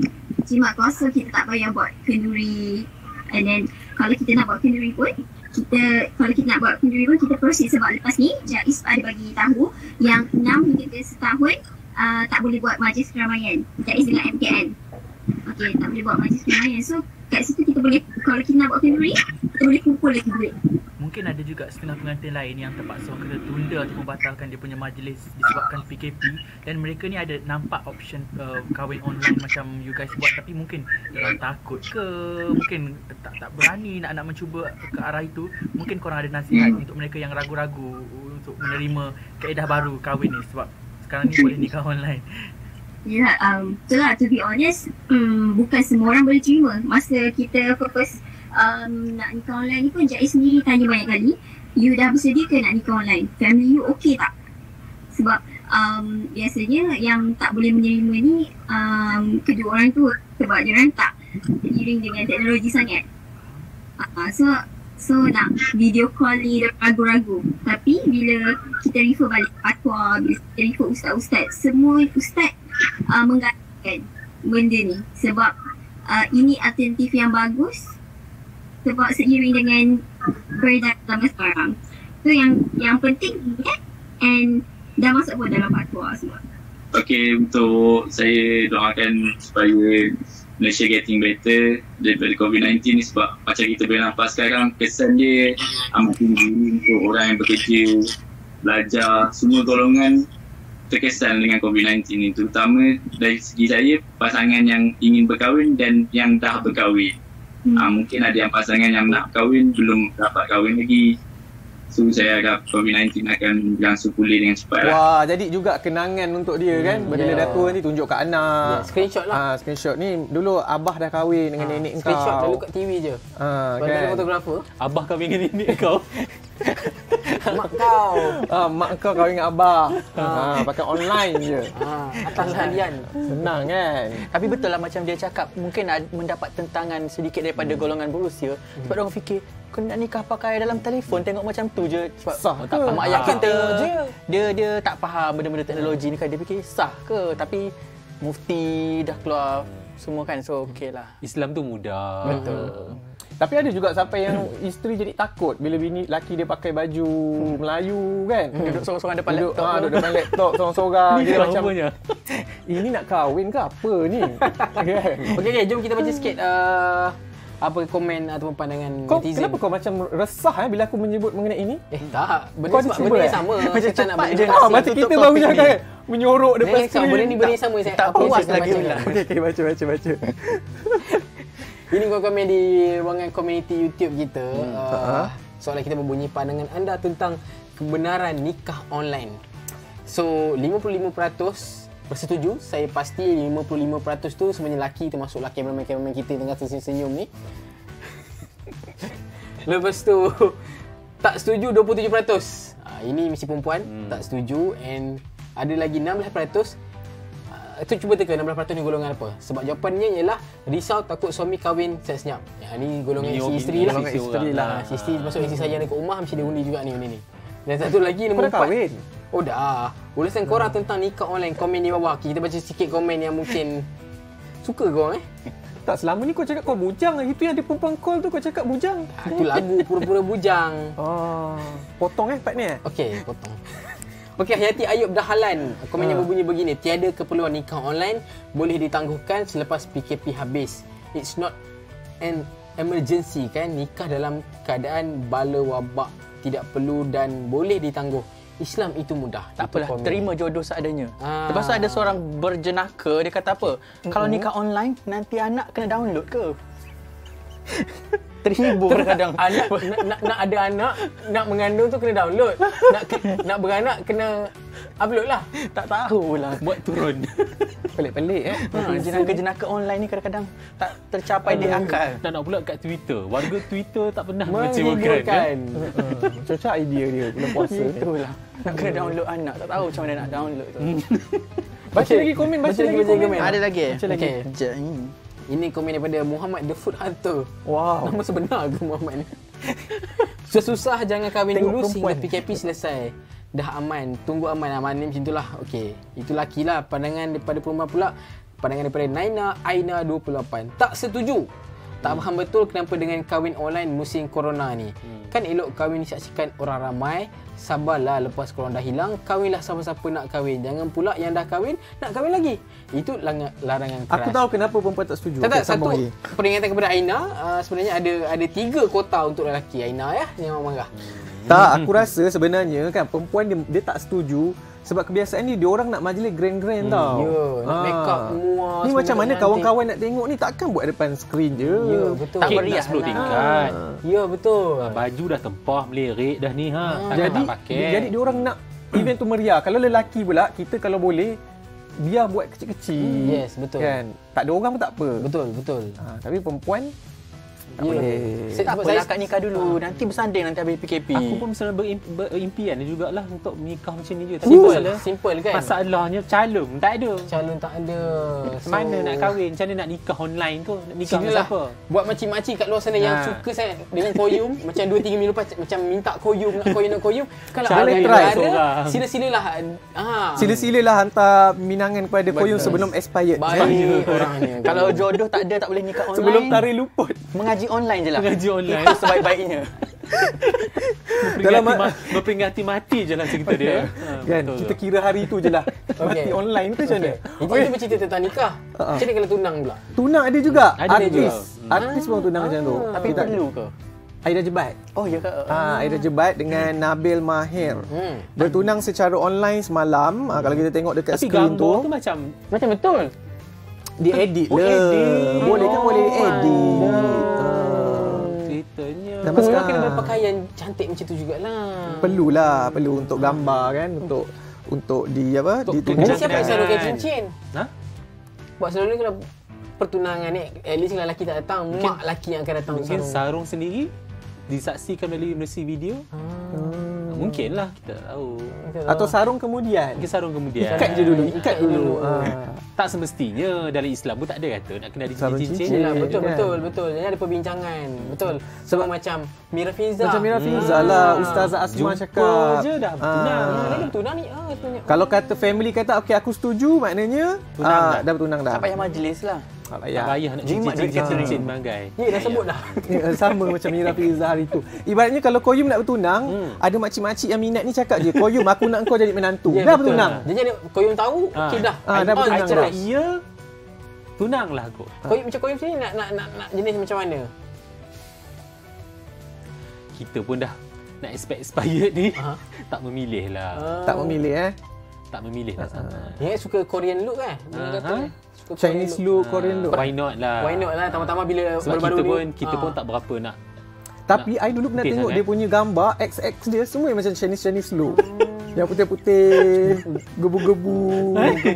Jimat kuasa kita tak payah buat kenduri. And then kalau kita nak buat kenduri pun, kita kalau kita nak buat kenduri pun kita proses. Sebab lepas ni Jais ada bagi tahu yang enam hingga ke setahun uh, tak boleh buat majlis keramaian. Jais dengan M K N. Okey, tak boleh buat majlis keramaian. So kat situ kita boleh, kalau kita nak buat kenduri, kita boleh kumpul lagi duit. Mungkin ada juga setengah pengantin lain yang terpaksa kena tunda ataupun batalkan dia punya majlis disebabkan P K P, dan mereka ni ada nampak option uh, kahwin online macam you guys buat, tapi mungkin orang takut ke, mungkin tak tak berani nak nak mencuba ke arah itu. Mungkin korang ada nasihat untuk mereka yang ragu-ragu untuk menerima kaedah baru kahwin ni sebab sekarang ni boleh nikah online. Ya, um, betul lah, to be honest, um, bukan semua orang boleh terima. Masa kita first um, nak nikah online ni pun Jais sendiri tanya banyak kali, you dah bersedia ke nak nikah online? Family you okay tak? Sebab um, biasanya yang tak boleh menerima ni um, kedua orang tu, sebab dia orang tak seiring dengan teknologi sangat. Uh, so so nak video call ni ragu-ragu. Tapi bila kita refer balik fatwa, bila kita refer ustaz-ustaz, semua ustaz uh, mengatakan benda ni sebab uh, ini alternatif yang bagus sebab seiring dengan peredaran zaman sekarang. So yang yang penting ingat and dah masuk pun dalam fatwa semua. Okey, untuk saya doakan supaya Malaysia getting better daripada COVID sembilan belas ni, sebab macam kita boleh nampak sekarang kesan dia amat tinggi untuk orang yang bekerja, belajar, semua golongan terkesan dengan COVID sembilan belas ni, terutama dari segi saya pasangan yang ingin berkahwin dan yang dah berkahwin. Hmm. Ha, mungkin ada yang pasangan yang nak kahwin belum dapat kahwin lagi. So saya harap COVID sembilan belas akan berangsur pulih dengan cepat lah. Wah, jadi juga kenangan untuk dia kan. Hmm, Bila yeah. dah tua nanti tunjuk kat anak. Yeah, screenshot lah. Ah, screenshot ni dulu abah dah kahwin dengan Ha, nenek kau. screenshot lalu kat T V je. Ah, Sebab kan. ada fotografer. Abah kahwin dengan nenek kau. Mak kau. Ah, mak kau kahwin dengan abah. Ah, pakai online je. Ah, atas talian. Senang kan? Tapi betul lah macam dia cakap, mungkin ada mendapat tentangan sedikit daripada golongan berusia. Sebab orang fikir, kau nak nikah pakai dalam telefon, tengok macam tu je. Sebab Sah tak ke? mak ayah Ah. kita, dia dia tak faham benda-benda teknologi ni kan. Dia fikir sah ke? Tapi mufti dah keluar semua kan, so okey lah. Islam tu mudah. Betul. Tapi ada juga sampai yang isteri jadi takut bila bini laki dia pakai baju Melayu kan. Duduk sorang-sorang depan Duduk, laptop. ah, duduk depan laptop sorang-sorang. Ni Dia kan macam rupanya. ini nak kahwin ke apa ni? Kan? Okey, okay, jom kita baca sikit uh, apa komen ataupun pandangan Kau, netizen. kenapa kau macam resah eh, bila aku menyebut mengenai ini? Eh tak, benda Kau ada sebab cuba, benda eh? yang sama. Macam Saya tak nak cepat benda je yang Ah, nak sama. macam tutup kita topik baru ni. cakap kan, menyorok depan Next, skrin. benda ni benda yang sama. Saya Tak puas saya lagi baca. pula. Okey, okey, baca, baca, baca. Ini kau komen di ruangan komuniti YouTube kita. Hmm. Uh, Ha. soalan kita berbunyi, pandangan anda tentang kebenaran nikah online. So, lima puluh lima peratus bersetuju. Saya pasti lima puluh lima peratus tu sebenarnya lelaki, termasuk lelaki kameraman-kameraman kita tengah tersenyum-senyum ni. Lepas tu, tak setuju dua puluh tujuh peratus. Uh, ini mesti perempuan, hmm. tak setuju. And ada lagi enam belas peratus. Itu cuba teka enam belas peratus ni golongan apa? Sebab jawapannya ialah risau takut suami kahwin senyap. Ya, ni golongan Ni si orang- isteri lah. golongan isteri lah. Ha, si isteri masuk isteri saya dekat rumah mesti dia undi juga ni ni. Dan satu lagi Kau nombor dah empat. kahwin? Oh dah. Ulasan korang tentang nikah online, komen di bawah. Kita baca sikit komen yang mungkin suka kau eh. Tak, selama ni kau cakap kau bujang. Itu yang ada perempuan call tu kau cakap bujang. Ha, itu lagu pura-pura bujang. Oh, potong eh part ni eh? Okey, potong. Okey, Hayati Ayub Dahalan. Komennya Ha. berbunyi begini. Tiada keperluan nikah online, boleh ditangguhkan selepas P K P habis. It's not an emergency kan, nikah dalam keadaan bala wabak tidak perlu dan boleh ditangguh. Islam itu mudah. Tak Itu apalah, komen. terima jodoh seadanya. Ah. Lepas tu ada seorang berjenaka, dia kata apa? Kalau nikah online, nanti anak kena download ke? Terhibur kadang. Anak nak, nak, nak ada anak, nak mengandung tu kena download. Nak nak beranak kena upload lah. Tak tahulah. Buat turun. Pelik-pelik eh. Ha, jenaka-jenaka online ni kadang-kadang tak tercapai di akal. Tak nak pula kat Twitter. Warga Twitter tak pernah Menghiburkan. mengecewakan. Kan? Cocok idea dia bulan puasa. Itulah. Nak kena download anak. Tak tahu macam mana nak download tu. Baca lagi komen, baca, Baca lagi lagi, baca komen. komen. Ada lagi? Baca lagi. Okey. Sekejap ni. Ini komen daripada Muhammad The Food Hunter. Wow. Nama sebenar ke Muhammad ni? Susah-susah jangan kahwin Tengok dulu perempuan. sehingga P K P selesai. Dah aman, tunggu aman. Aman ni macam itulah. Okey, itu laki lah. Pandangan daripada perempuan pula, pandangan daripada Naina Aina dua puluh lapan. Tak setuju. Tak faham betul kenapa dengan kahwin online musim corona ni. Hmm. Kan elok kahwin disaksikan orang ramai. Sabarlah lepas corona dah hilang, kahwinlah siapa-siapa nak kahwin. Jangan pula yang dah kahwin nak kahwin lagi. Itu lang- larangan keras. Aku tahu kenapa perempuan tak setuju. Tak, tak, Okey, sambung satu lagi. peringatan kepada Aina, uh, sebenarnya ada ada tiga kota untuk lelaki. Aina ya, jangan marah. Tak, aku rasa sebenarnya kan perempuan dia, dia tak setuju sebab kebiasaan ni dia orang nak majlis grand-grand Hmm, tau. ya, nak make up semua, Ni semua macam mana cantik. kawan-kawan nak tengok ni takkan buat depan skrin je. Ya, betul. Tak Kek meriah nak sepuluh lah. tingkat. Ya, betul. Baju dah tempah, melirik dah ni ha. Takkan Jadi tak pakai. jadi dia orang nak event tu meriah. Kalau lelaki pula kita kalau boleh biar buat kecil-kecil. Hmm, yes, betul. Kan? Tak ada orang pun tak apa. Betul, betul. Ha, tapi perempuan tak Ya. boleh. Saya- Tak sebab apalah, saya- akad nikah dulu. Nanti bersanding nanti habis P K P. Aku pun misalnya berim- berimpian jugalah untuk menikah macam ni je. Tapi Simple, masalah, simple kan? masalahnya calon tak ada. Calon tak ada. Macam mana nak kahwin? Macam mana nak nikah online tu? Nak nikah dengan Sinilah siapa? buat makcik-makcik kat luar sana yang Ha. suka sangat dengan koyum macam dua tiga minggu lepas macam minta koyum nak koyum nak koyum kalau Boleh ada try ada seorang. sila-silalah ah Sila-silalah hantar minangan kepada koyum sebelum expired. baik orangnya. Kalau jodoh tak ada, tak boleh nikah online. Sebelum tarikh luput. mengaji online je lah. Mengaji online. Itu sebaik-baiknya. Dalam Berperingati, ma- berperingati mati je lah cerita dia. Ha, Kan betul kita tu. kira hari tu je lah. Mati Okey. online ke macam mana? Itu okay. bercerita tentang nikah. Ha-ha. Macam mana kalau tunang pula? Tunang ada juga. Ada artis. juga. Artis pun tunang macam tu. Tapi Kita- perlu ke? Aida Jebat. Oh ya ke? Ah, Aida Jebat dengan Nabil Mahir. Hmm. Dia tunang secara online semalam. Ah, kalau kita tengok dekat Tapi skrin gambar tu, tu macam Macam betul. dia edit Oh, lah. edit. Boleh kan Oh, boleh edit. ceritanya. Dah Kena sekarang. kena berpakaian cantik macam tu jugalah. Perlulah, perlu untuk gambar kan, untuk untuk di apa? Untuk Ditunjuk. Ini tunjang siapa yang selalu kenangan. pakai cincin? Ha? Buat selalu kalau pertunangan ni, at least kalau lelaki tak datang, mak lelaki yang akan datang. Mungkin sarung. sarung sendiri disaksikan melalui melalui video. Ah. Hmm, Mungkinlah, kita tak tahu. Atau sarung kemudian. Mungkin sarung kemudian. Ikat je dulu, ikat dulu. Ha. Tak semestinya dalam Islam pun tak ada kata nak kena ada Sarung cincin. cincin. Yelah, betul, kan? betul, betul. Jadi ada perbincangan. Betul. Sebab macam Mira Fiza. Macam Mira Fiza Hmm. lah, Ustazah Asma Jumpa cakap. je dah Ah. tunang. Dia bertunang ni. Ah, sebenarnya. Kalau kata family kata okey aku setuju, maknanya Tunang ah, dah. dah bertunang dah. Tak payah majlis lah. Tak Tak payah. payah nak Jimat duit cincin-cincin catering. banggai. Ya, dah sebut dah. Ya, sama macam Mira Fiza hari tu. Ibaratnya kalau Koyum nak bertunang, Hmm. ada makcik-makcik yang minat ni cakap je, Koyum aku nak kau jadi menantu. Ya, dah betul. bertunang. Dia jadi Koyum tahu, Ah. okey dah. Ah, dah On, bertunang I cakap dah. iya, tunanglah kot. Koyum macam Koyum sini nak nak nak, nak jenis macam mana? Kita pun dah nak expect expired ni. Aha. Tak memilih lah. Ah. Tak memilih eh. Tak memilih lah sangat. Dia suka Korean look kan? Dia Ah, kata ha? suka Chinese look, Korean look. Why not lah. Why not lah, tambah-tambah bila Sebab baru-baru kita ni. pun kita Ah. pun tak berapa nak. Tapi I dulu pernah putih tengok sangat. dia punya gambar X X dia semua yang macam Chinese-Chinese look. Yang putih-putih, gebu-gebu.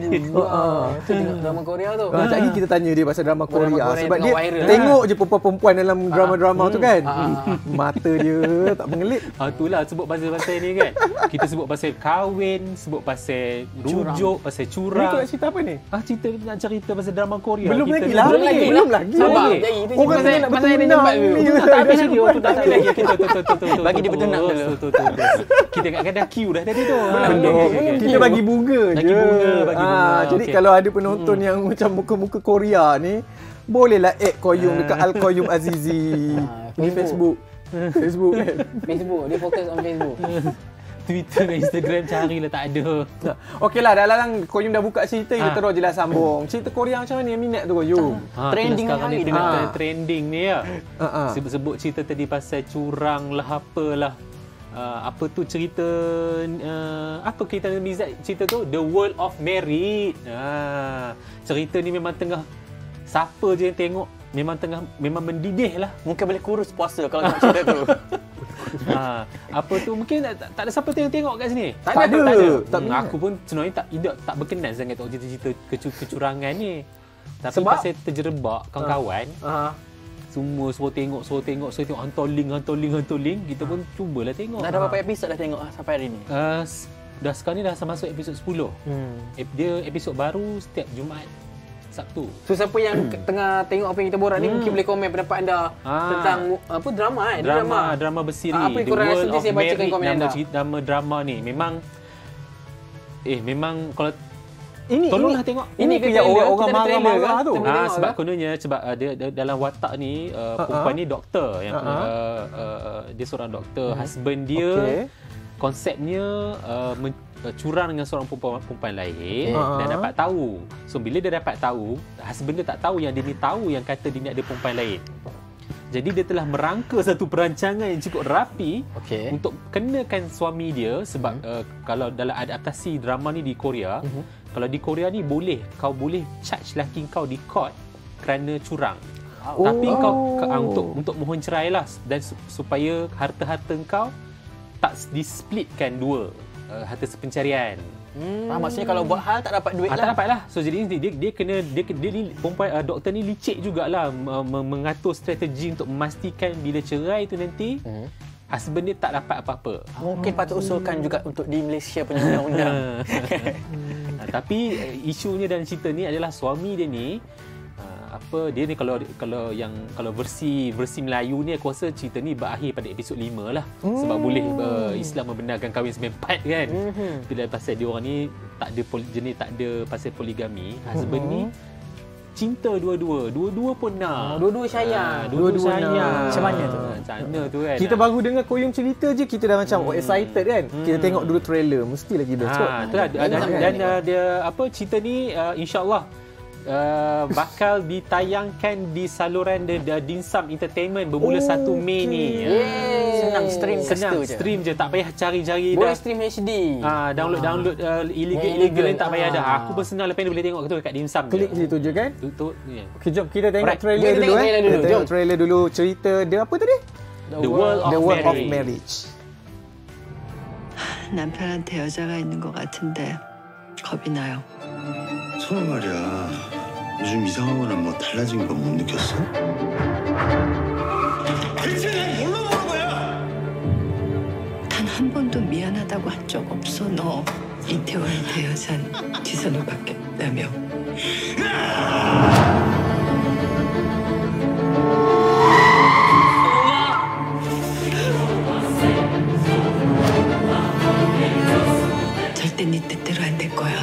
Ah, tu tengok drama Korea tu. Ha, sekejap lagi kita tanya dia pasal drama Korea, Drama Korea sebab tengah dia viral tengok je perempuan-perempuan dalam drama-drama tu kan. Ah. Mata dia tak mengelit. Ah, itulah sebut pasal-pasal ni kan. Kita sebut pasal kahwin, sebut pasal rujuk, pasal Ni curang. kau nak cerita apa ni? Ah, cerita nak cerita pasal drama Korea. Belum Kita lagi ni- lah. Belum lagi. Belum lagi. Sabar. Lagi. Jadi itu Orang pasal tengah nak pasal dia bertunang jembat ni. tu. Tak habis lagi, waktu tak habis lagi. Okey, tu, tu, tu, tu, tu, tu, Bagi tu, dia bertunang tu, dulu. tu, tu, tu, tu. Kita kat kadang queue dah tadi tu. Ah, Belum. okey, okey, okey. Kita bagi bunga je. Bagi bunga, bagi bunga. Ah, jadi Okey. kalau ada penonton yang macam muka-muka Korea ni, bolehlah add Koyum dekat Al Koyum Azizi Ah, di Facebook. Facebook kan. Facebook, dia fokus on Facebook. Twitter dan Instagram carilah tak ada. Okeylah, dah larang Koyum dah buka cerita, kita Ah. terus je lah sambung. Cerita Korea macam mana yang minat tu Koyum? Ha, Trending sekarang hari ni ni. tengah Ah. trending ni ya. Ha ah. Sebut-sebut cerita tadi pasal curang lah apalah. Uh, apa tu cerita uh, apa kita Mizat cerita tu The World of Married. Uh, cerita ni memang tengah siapa je yang tengok memang tengah memang mendidih lah. Mungkin boleh kurus puasa kalau nak cerita tu. Ha, apa tu mungkin tak, tak, tak ada siapa tu yang tengok kat sini. Tak ada. Tak ada. Tak Hmm, minat. aku pun sebenarnya tak tidak tak berkenan sangat tengok cerita-cerita kecu- kecurangan ni. Tapi Sebab? pasal terjerebak kawan-kawan, Ah. semua suruh tengok, suruh tengok, suruh tengok hantar link, hantar link, hantar link. Kita pun cubalah tengok. Dah ada berapa episod dah tengok ah, sampai hari ni? Uh, s- dah sekarang ni dah masuk episod sepuluh. Hmm. Ep- Dia episod baru setiap Jumaat, Sabtu. So siapa yang ke- tengah tengok apa yang kita borak ni Hmm. mungkin boleh komen pendapat anda Ah. tentang apa drama eh Drama, drama bersiri. Ah, apa yang The korang rasa? World Nanti of saya bacakan Married, komen nama, anda. cerita- nama drama ni. Memang eh memang kalau Ini tolonglah ini, tengok. Ini ke ke yang trailer? orang-orang Kita ada trailer marah-marah kan? tu. Kita boleh Ah, tengok sebab ke? kononnya sebab uh, dia, dia dalam watak ni uh, perempuan ni doktor yang Ha-ha. uh, uh, dia seorang doktor, husband dia Okey. konsepnya uh, men- uh, curang dengan seorang perempuan, perempuan lain Okey. dan Ha-ha. dapat tahu. So bila dia dapat tahu, husband dia tak tahu yang dia ni tahu yang kata dia ni ada perempuan lain. Jadi dia telah merangka satu perancangan yang cukup rapi Okey. untuk kenakan suami dia sebab uh, kalau dalam adaptasi drama ni di Korea, kalau di Korea ni boleh kau boleh charge laki kau di court kerana curang. Oh. Tapi kau ka- ah, untuk untuk mohon cerai lah dan su- supaya harta-harta kau tak displitkan dua uh, harta sepencarian. Hmm. Ah, maksudnya kalau buat hal tak dapat duit Ah, tak lah. dapat lah. So jadi dia dia kena dia dia ni perempuan uh, doktor ni licik jugalah uh, mengatur strategi untuk memastikan bila cerai tu nanti Hmm. husband dia tak dapat apa-apa. Mungkin patut usulkan juga untuk di Malaysia punya undang-undang. Ah, tapi uh, isunya dalam cerita ni adalah suami dia ni uh, apa dia ni kalau kalau yang kalau versi versi Melayu ni aku rasa cerita ni berakhir pada episod lima lah. Sebab boleh uh, Islam membenarkan kahwin semempat kan. Bila pasal dia orang ni tak ada poli, jenis tak ada pasal poligami. Husband ni cinta dua-dua. Dua-dua pun nak. Ah, dua-dua sayang. Ah, dua-dua Dua-dua sayang. nak. Macam mana tu? Macam mana tu kan. Kita baru dengar Koyum cerita je kita dah macam oh, excited kan. Kita tengok dulu trailer, mesti lagi best kot. Ha, itulah dan, dan, dan uh, dia apa cerita ni uh, insya-Allah uh, bakal ditayangkan di saluran the, the Dinsum Entertainment bermula satu Mei ni. Senang stream kat Senang situ je. stream je, tak payah cari-cari Boleh dah. stream H D. Ah, download download uh, illegal Yang illegal illegal. ni tak payah Ah. dah. Aku pun senang lepas ni boleh tengok tu dekat Dimsum je. Klik situ je kan. Tu tu ya. Okey, jom kita tengok Alright. trailer Jom kita dulu tengok eh. trailer dulu, Kita tengok jom. trailer dulu cerita dia apa tadi? The World of The World of Marriage. Marriage. 남편한테 여자가 있는 것 같은데 겁이 나요. 선아 말이야. 요즘 이상하거나 뭐 달라진 거 못 느꼈어? 대체 난 뭘로 보는 거야? 단 한 번도 미안 하다고 한 적 없어. 너 이태원한테 여산 지선을 받겠다며. 절대 네 뜻대로 안 될 거야.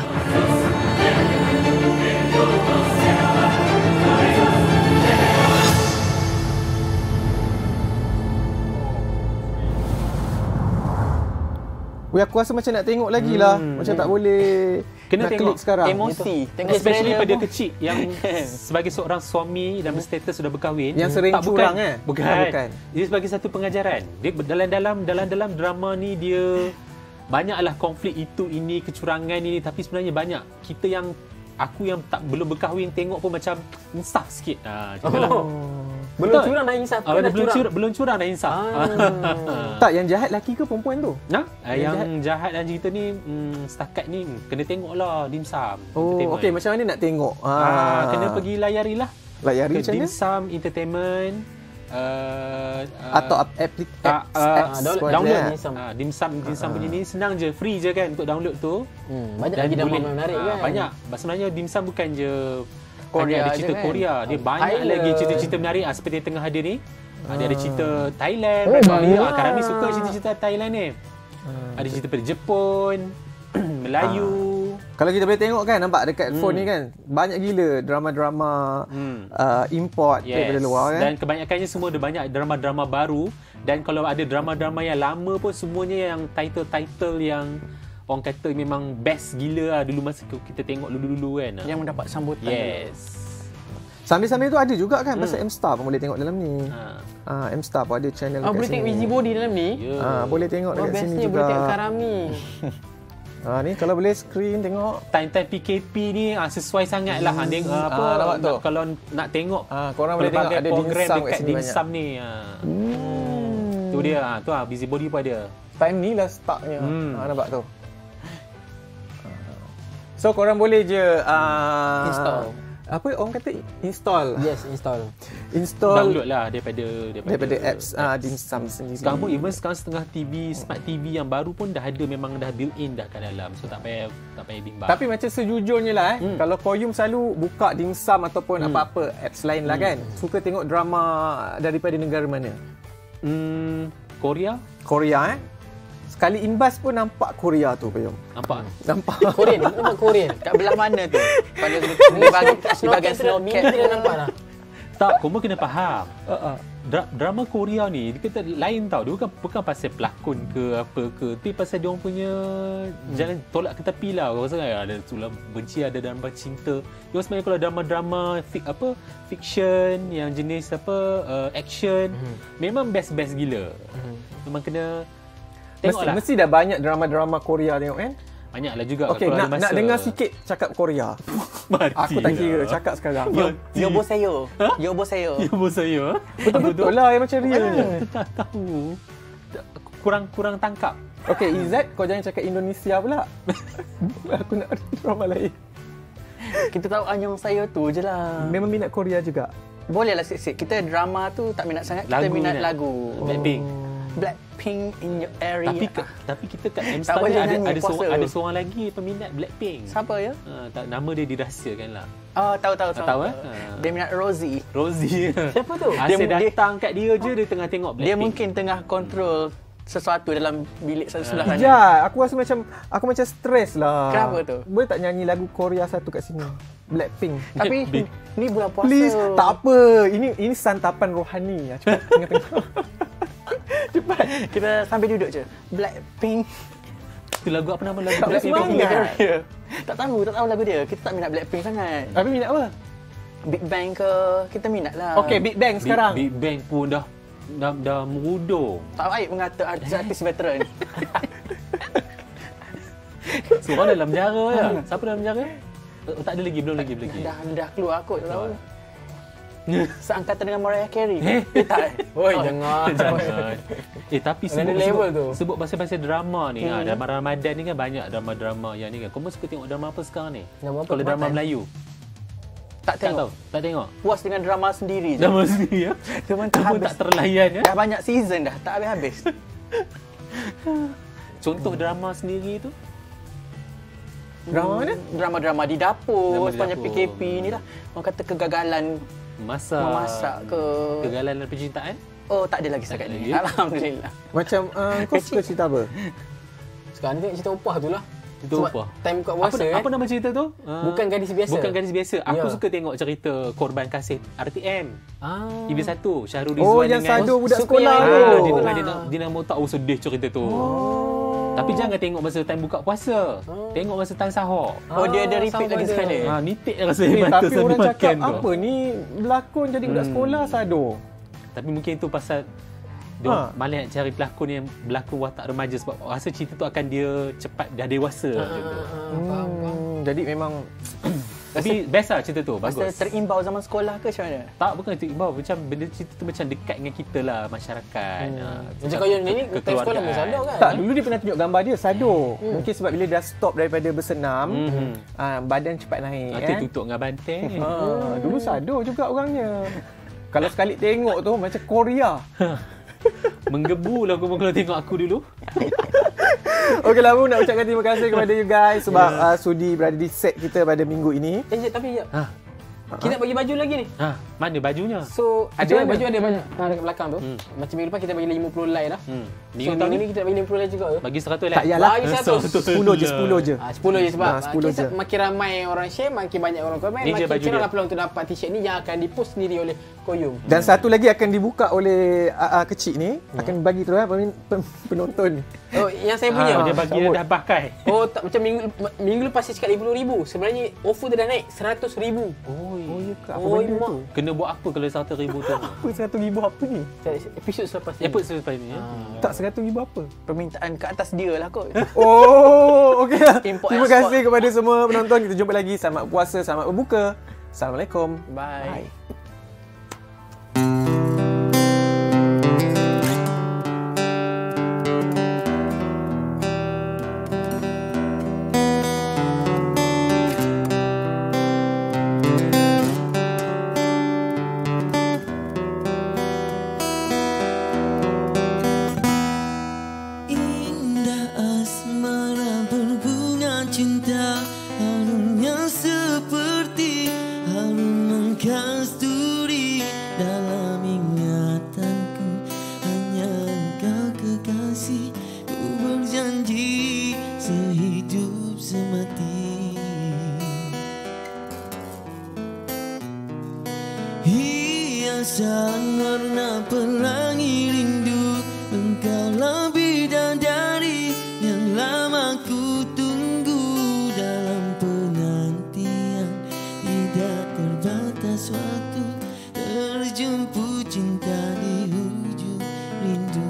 Weh, aku rasa macam nak tengok lagi lah. Hmm. Macam tak boleh kena nak tengok klik sekarang. Emosi. Tengok Especially trailer pada pun. kecil yang sebagai seorang suami dan berstatus sudah berkahwin. Yang sering tak, curang bukan, eh? Bukan. Bukan, bukan. Dia sebagai satu pengajaran. Dia dalam-dalam dalam-dalam drama ni dia banyaklah konflik itu ini, kecurangan ini, tapi sebenarnya banyak kita yang aku yang tak belum berkahwin tengok pun macam insaf sikit. Ha, macamlah. Oh. Belum Betul. curang dah insaf. Ah, belum curang, curang, belum curang dah insaf. Ah. Tak, yang jahat lelaki ke perempuan tu? Nah, Yang yang, jahat. jahat dan cerita ni hmm, setakat ni kena tengoklah dimsum. Oh, okey, macam mana nak tengok? Ah, ah, kena pergi layarilah. Layari ke macam mana? Dimsum Entertainment. Uh, uh, Atau aplik uh, apps, uh, apps download, buat download dia. Dimsum. Uh, Dimsum Dimsum punya ni senang je, free je kan untuk download tu. Hmm, banyak Dan lagi drama boleh- menarik ah, kan. Banyak. Sebenarnya Dimsum bukan je Korea hanya ada je cerita kan. Korea, dia banyak Thailand. lagi cerita-cerita menarik ah, seperti yang tengah ada ni. Ah. Dia ada cerita Thailand, Oh, background banyak. dia. Ah, Karami suka cerita-cerita Thailand ni. Ada cerita daripada Jepun, Melayu. Kalau kita boleh tengok kan, nampak dekat Hmm. phone ni kan, banyak gila drama-drama Hmm. uh, import Yes. daripada luar kan. Dan kebanyakannya semua ada banyak drama-drama baru. Dan kalau ada drama-drama yang lama pun semuanya yang title-title yang orang kata memang best gila lah dulu masa kita tengok dulu-dulu kan. Yang mendapat sambutan. Yes. Sambil-sambil tu ada juga kan, pasal Hmm. M-Star pun boleh tengok dalam ni. Ha. Ah, M-Star pun ada channel Ah, dekat boleh sini. tengok busybody dalam ni. Ya. Ah, boleh tengok Oh, dekat sini bestnya juga. boleh tengok Karami. Ah, ni kalau boleh screen tengok. Time-time P K P ni ah, sesuai sangat lah. Hmm. Apa, Ah, nampak tu. nak, kalau nak tengok Ah, korang boleh tengok pelbagai ada program dimsum kat dekat sini dimsum ni. Ah. Hmm. Tu dia, ah, tu ah, busybody pun ada. Time ni lah startnya. Hmm. Ah, nampak tu. So korang boleh je uh, Install. Apa orang kata install? Yes, install. Install Download lah daripada daripada, daripada apps ah Dimsum sendiri. Sekarang pun even sekarang setengah T V, smart T V yang baru pun dah ada, memang dah built in dah kat dalam. So tak payah tak payah bimbang. Tapi macam sejujurnya lah eh, Hmm. kalau Koyum selalu buka Dimsum ataupun Hmm. apa-apa apps lain lah kan, suka tengok drama daripada negara mana? Hmm, Korea? Korea eh? Sekali imbas pun nampak Korea tu Koyum. Nampak? Nampak. Korean, nampak Korean. Kat belah mana tu? Pada di bahagian di bahagian snowcat Mini dia nampak lah. Tak, kau kena faham. Uh-uh. Dra- drama Korea ni dia kata lain tau. Dia bukan bukan pasal pelakon ke apa ke, tapi pasal dia orang punya jalan tolak ke tepi lah. Kau rasa kan ada tulang benci, ada drama cinta. Dia orang sebenarnya kalau drama-drama fik, apa fiction yang jenis apa uh, action, Hmm. memang best-best gila. Memang kena Mesti, tengoklah. mesti dah banyak drama-drama Korea tengok kan? Banyaklah juga Okey, kalau nak, ada masa. nak dengar sikit cakap Korea. Mati Aku tak kira lah. cakap sekarang. Yo, yo boseyo. Yo boseyo. Ya bos saya. Betul-betul lah yang macam real je. Tak tahu. Kurang kurang tangkap. Okey, Izzat, kau jangan cakap Indonesia pula. Aku nak drama lain. Kita tahu anyong saya tu je lah. Memang minat Korea juga. Boleh lah sikit-sikit. Kita drama tu tak minat sangat. Kita Lagu minat minat. lagu. Blackpink. Blackpink in your area. Tapi ke, tapi kita kat Tak M-Star boleh ni ada nyanyi ada puasa. seorang, ada seorang lagi peminat Blackpink. Siapa ya? Ha, tak, nama dia dirahsiakan lah. Oh, tahu tahu Tak tahu, eh? Dia minat Rosie. Rosie. Siapa tu? Asyik Dia- dia- datang kat dia je dia tengah tengok Blackpink. Dia mungkin tengah kontrol sesuatu dalam bilik sebelah sana. Ya, aku rasa macam aku macam stres lah. Kenapa tu? Boleh tak nyanyi lagu Korea satu kat sini? Blackpink. Tapi Big. ni bulan puasa. Please, tak apa. Ini ini santapan rohani. Cepat tengah-tengah. Cepat. Kita sambil duduk je. Blackpink. Itu lagu apa nama lagu Tak Blackpink? semangat. Area. Tak tahu, tak tahu lagu dia. Kita tak minat Blackpink sangat. Tapi minat apa? Big Bang ke, kita minat lah. Okey, Big Bang Big, sekarang. Big Bang pun dah dah, dah merudung. Tak baik mengata artis-artis veteran. Seorang dalam penjara je. Siapa dalam penjara? Oh, tak ada lagi, belum lagi, belum lagi. dah dah keluar kot, tak tahu. Seangkatan dengan Mariah Carey. Eh? Eh tak. eh? Oi, jangan. Jangan. Eh tapi Ada sebut, level sebut, tu. sebut pasal-pasal drama ni, Hmm. ha, drama Ramadan ni kan banyak drama-drama yang ni kan. Kau suka tengok drama apa sekarang ni? Drama apa? Kalau drama Tempatan? Melayu. Tak Tak tengok. tahu, tak tengok. Puas dengan drama sendiri je. Drama sendiri ya. Cuma Dia tak pun habis. tak terlayan ya. Dah banyak season dah, tak habis-habis. Contoh drama sendiri tu? Drama mana? Drama-drama di dapur, Drama di sepanjang dapur. P K P ni lah. Orang kata kegagalan Masak. memasak ke. Kegagalan dalam percintaan? Oh, tak ada lagi setakat Tak ada ni. lagi. Alhamdulillah. Macam uh, kau suka cerita apa? Sekarang ni tengok cerita upah tu lah. Itu Sebab apa? time buka Apa, puasa kan. apa nama cerita tu? Uh, Bukan Gadis Biasa. Bukan Gadis Biasa. Aku Ya. suka tengok cerita Korban Kasih R T M. Ah. T V satu. Syahrul Oh, Rizwan yang dengan sado budak suka sekolah yang tu. Ah, itu. dia Oh. nak dia nak dia nak mau tak oh, sedih cerita tu. Oh. Tapi jangan tengok masa time buka puasa. Tengok masa time sahur. Oh, dia ada Ah, repeat sama lagi ada. sekali. Ha, nitik rasa Eh, mata tapi sambil orang makan cakap tu. apa ni berlakon jadi budak Hmm. sekolah sado. Tapi mungkin itu pasal dia Ha. malah nak cari pelakon yang berlakon watak remaja sebab rasa cerita tu akan dia cepat dah dewasa macam tu. Hmm, jadi memang Tapi best lah cerita tu, Masa bagus. terimbau zaman sekolah ke macam mana? Tak, bukan itu imbau. Macam benda cerita tu macam dekat dengan kita lah, masyarakat. Hmm. Ha, Macam kau yang ni time sekolah pun sadar kan? tak, dulu dia pernah tunjuk gambar dia sado. Hmm. Mungkin sebab bila dah stop daripada bersenam, Mhm. ah, badan cepat naik Nanti kan. tutup dengan banteng. Ha, dulu sado juga orangnya. Kalau sekali tengok tu macam Korea. Menggebu lah aku kalau tengok aku dulu. Okey lah, Abu nak ucapkan terima kasih kepada you guys sebab yeah. uh, sudi berada di set kita pada minggu ini. Eh, jap, tapi jap. Ha. Kita bagi baju lagi ni. Ha, mana bajunya? So, Macam ada mana? baju ada banyak ha, dekat belakang tu. Hmm. Macam minggu lepas kita bagi lima puluh like dah. Hmm. So, Minggu tahun minggu ni ni kita bagi lima puluh like juga ke? bagi seratus lah. Tak yalah. Bagi seratus. sepuluh je, sepuluh je. Ah, sepuluh je sebab Ah, sepuluh kita je. makin ramai orang share, makin banyak orang komen, Ni je makin baju kira dia. lah peluang untuk dapat t-shirt ni yang akan dipost sendiri oleh Koyum. Dan satu lagi akan dibuka oleh uh, uh, kecil ni, akan bagi terus kan pemin- pen- penonton ni. Oh, yang saya punya. Ah, dia bagi sabut. dah pakai. Oh, tak macam minggu minggu lepas saya cakap lima puluh ribu. Sebenarnya offer dia dah naik seratus ribu. Oh, Oh, ya ke? Apa Oh, benda mak. tu? kena buat apa kalau seratus ribu tu? Apa seratus ribu apa ni? Episod selepas ni. Apa selepas ni? Ya? Tak seratus ribu apa? Permintaan ke atas dia lah kot. Oh, okey lah. Import Terima export. kasih kepada semua penonton. Kita jumpa lagi. Selamat puasa, selamat berbuka. Assalamualaikum. Bye. Bye. Indah asmara berbunga cinta, harumnya seperti harum kasturi dalam ingatanku. Hanya engkau kekasih, ku berjanji sehidup semati. Hiasan warna pelangi rindu, engkaulah bidadari yang lama ku tunggu dalam penantian. Tidak terbatas waktu terjumpa cinta di hujung rindu.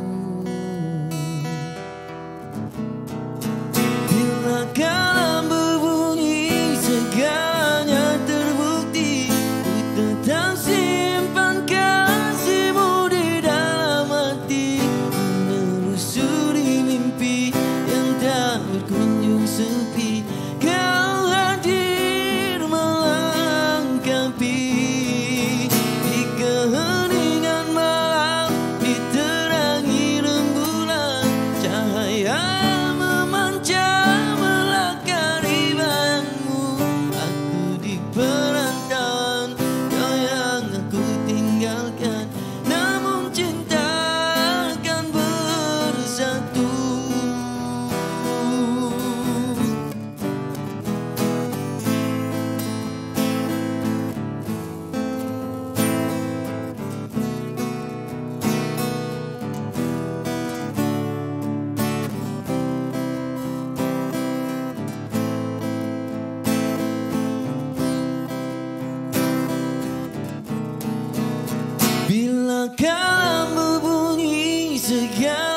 Bila kalam berbunyi segalanya terbukti, ku tetap simpan kasihmu di dalam hati, menelusuri mimpi yang tak berkunjung sepi. Kau hadir melengkapi di keheningan malam, diterangi rembulan, cahaya memancar melakari bayangmu. Aku di perantauan, kau yang aku tinggalkan, namun cinta akan bersatu. Bila kalam berbunyi segalanya